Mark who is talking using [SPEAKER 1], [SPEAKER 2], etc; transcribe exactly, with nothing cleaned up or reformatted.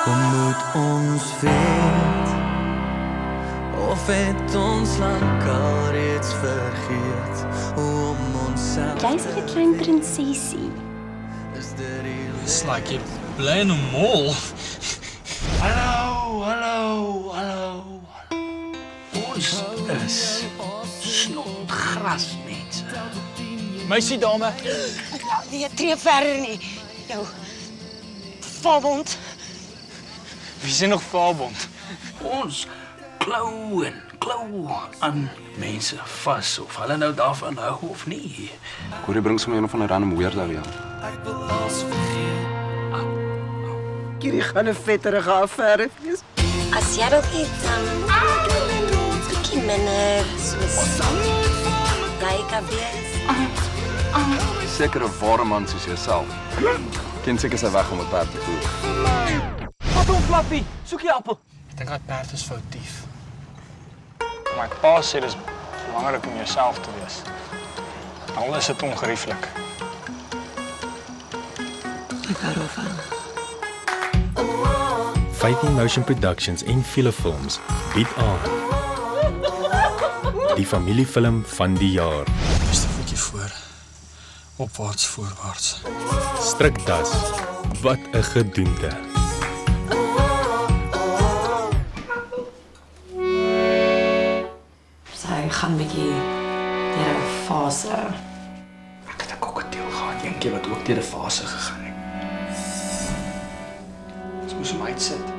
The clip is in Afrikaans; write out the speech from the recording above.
[SPEAKER 1] Moet ons weet, of het ons lankal reeds vergeet, hoe om onsself
[SPEAKER 2] Jy is 'n klein prinsesie.
[SPEAKER 3] It's like jy bly in 'n mall.
[SPEAKER 4] Hallo, hallo, hallo. Ons is snotgrasmense.
[SPEAKER 3] Meisie dame,
[SPEAKER 5] Die tree verder nie. Jou valbond.
[SPEAKER 3] wie sien nog Valbond?
[SPEAKER 4] Ons klou en klou aan mense vas of hulle nou daarvan hou of nie.
[SPEAKER 6] Corrie bring sommer een van 'n random weirdo ja.
[SPEAKER 7] Hierdie gaan 'n vetterige affære wees.
[SPEAKER 5] As jy dalk iets um, bietjie minder soos jy kan wees.
[SPEAKER 6] Sekere ware man soos jouself. Ken seker sy weg om 'n perd te voer.
[SPEAKER 3] Wat om Flappie, soek jy appel. Ek dink daai perd is foutief. My pa sê dis belangrik om jouself te wees. Al is dit ongerieflik.
[SPEAKER 5] Ek hou daarvan.
[SPEAKER 8] vyftien Motion Productions en Filefilms bied aan die familiefilm van die jaar.
[SPEAKER 3] Eerste voetjie voor. Opwaarts, voorwaarts.
[SPEAKER 8] Strikdas. Wat 'n gedoente.
[SPEAKER 5] Sy gaan bietjie deur 'n fase.
[SPEAKER 4] Ek het 'n kokkedeel gehad, eendag wat ook deur 'n fase gegaan het. Ons moes hom uitsit.